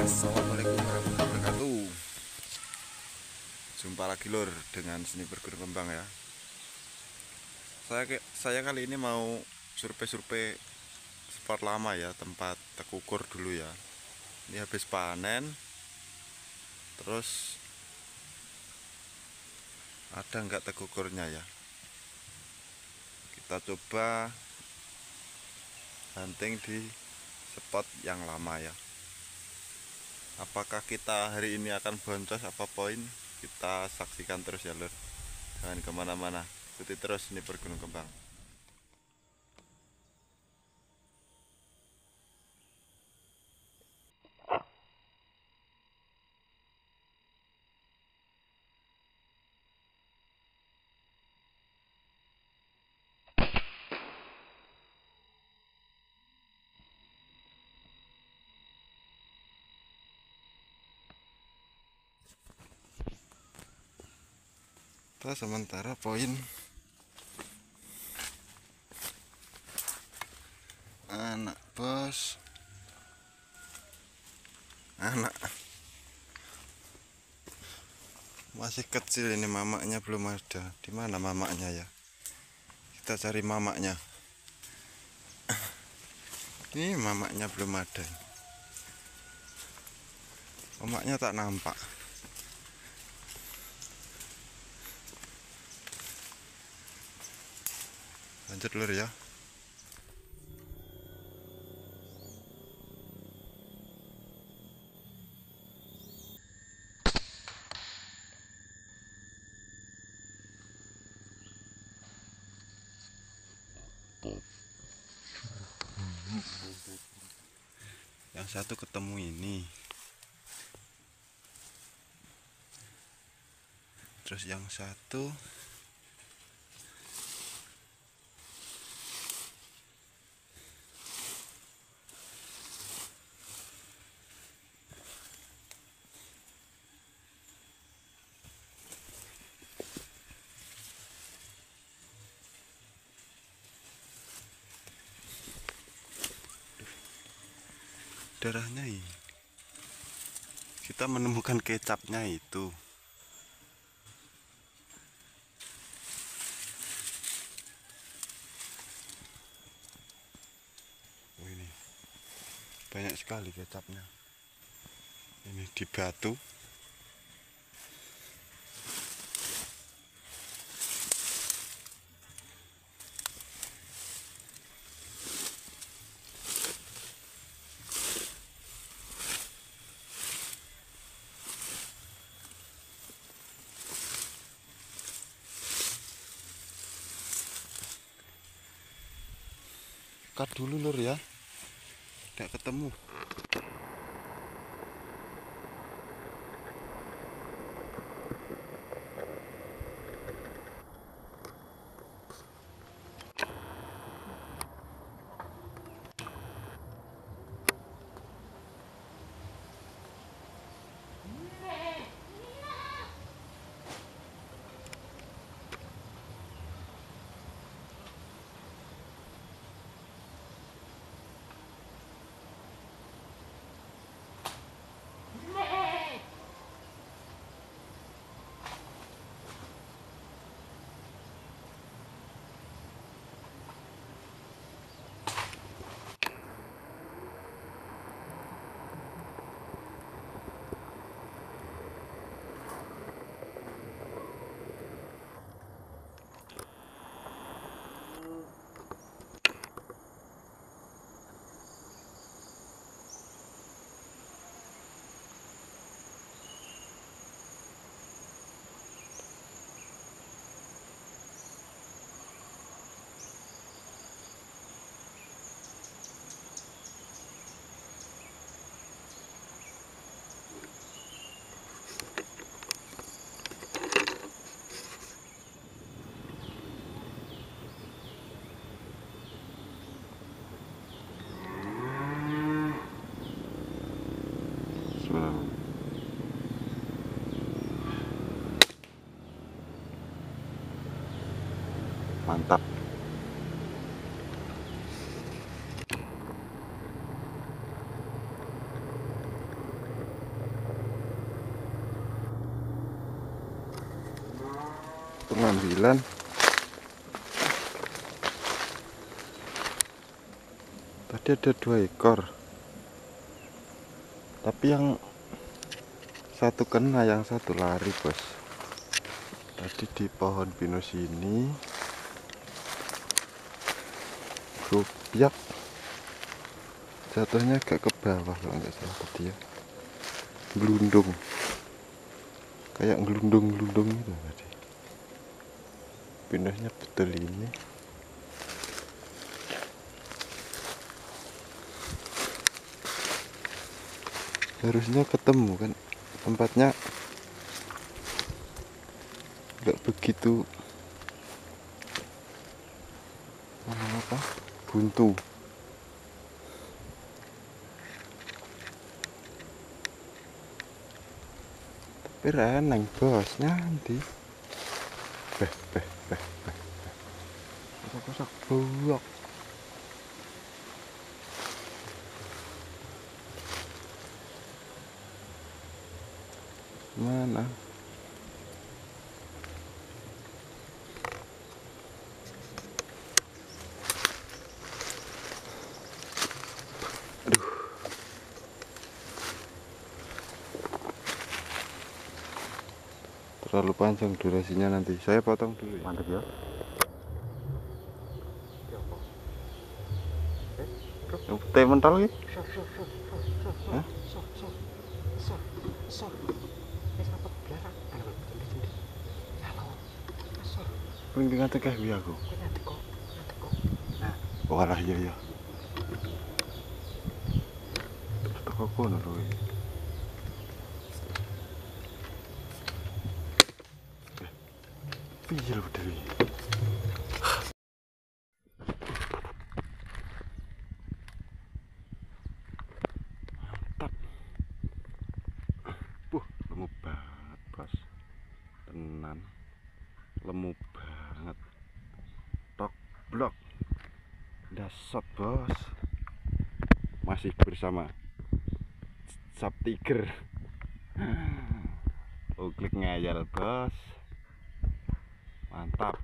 Assalamualaikum warahmatullahi wabarakatuh. Jumpa lagi lur dengan seni bergunung kembang ya. Saya kali ini mau survei spot lama ya, tempat tekukur dulu ya. Ini habis panen, terus ada nggak tekukurnya ya. Kita coba hunting di spot yang lama ya. Apakah kita hari ini akan boncos apa poin? Kita saksikan terus ya lur. Jangan kemana-mana, ikuti terus ini bergunung kembang. Kita sementara poin anak bos, anak masih kecil ini, mamaknya belum ada. Di mana mamaknya ya? Kita cari mamaknya. Ini mamaknya belum ada. Mamaknya tak nampak. Lanjut lur ya. Yang satu ketemu ini, terus yang satu darahnya ini. Kita menemukan kecapnya itu. Oh, ini banyak sekali kecapnya. Ini di batu. Cut dulu lur ya, tidak ketemu. Mantap. pengambilan. Tadi ada 2 ekor, tapi yang satu kena, yang satu lari bos. Tadi di pohon pinus ini rupiak, jatuhnya agak ke bawah kalau nggak salah tadi ya, gelundung, kayak gelundung-gelundung gitu tadi. Pinusnya betul ini. Harusnya ketemu kan, tempatnya nggak begitu buntu. Tapi reneng bos, nanti kosak-kosak buak. Mana? Aduh. Terlalu panjang durasinya, nanti saya potong dulu ya. Mantap ya. Teh mental lagi? Hah? Ping dengan tekeh biar aku. Walah iya ya. Teko kono lho. Piye lho Dewi. Mantap. Lemu banget, Bos. Tenan. Lemu banget. Tok blok. Dasot, Bos. Masih bersama Sap Tiger. Klik ngayal, Bos. Mantap.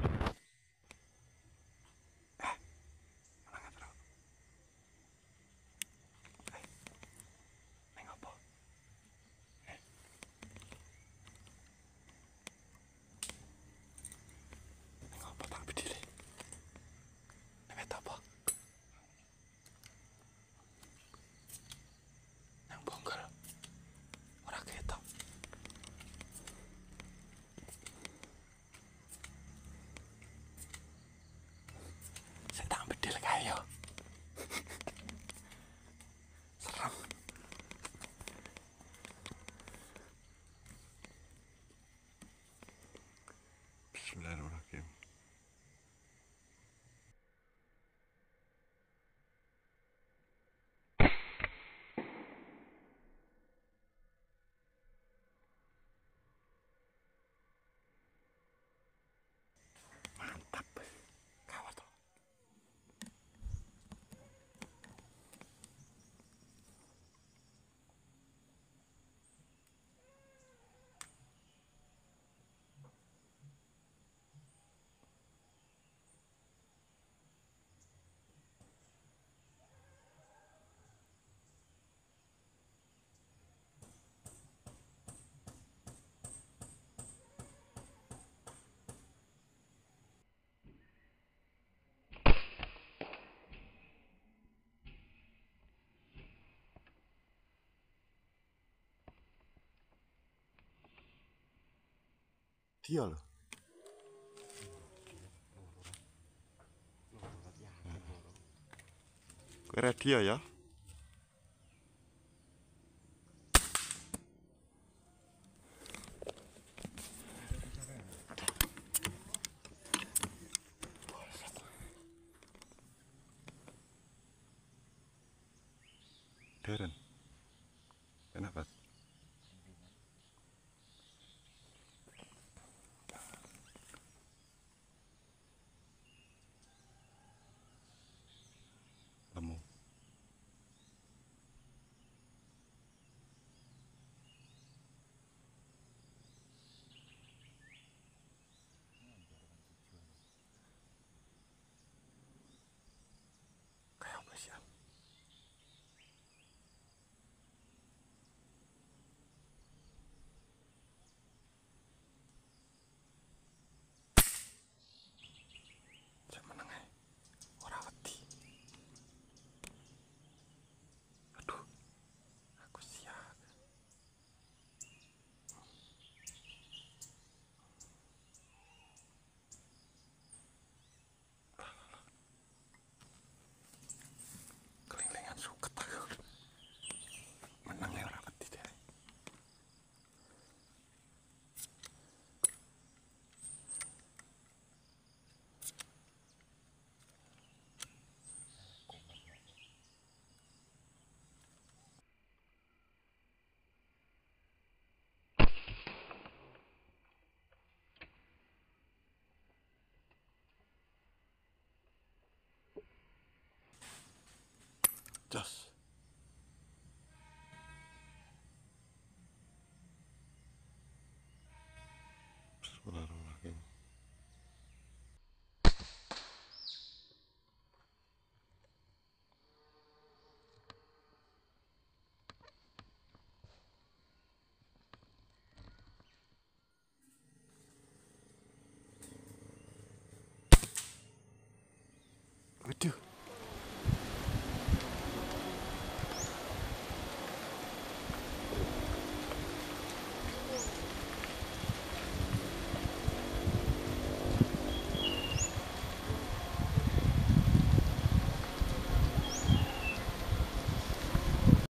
Bismillahirrahmanirrahim. Mantap. Kawat toh. Dia loh. Kira dia ya. Deren. Kenapa? Lemu. Jos. Bismillahirrahmanirrahim. Waduh.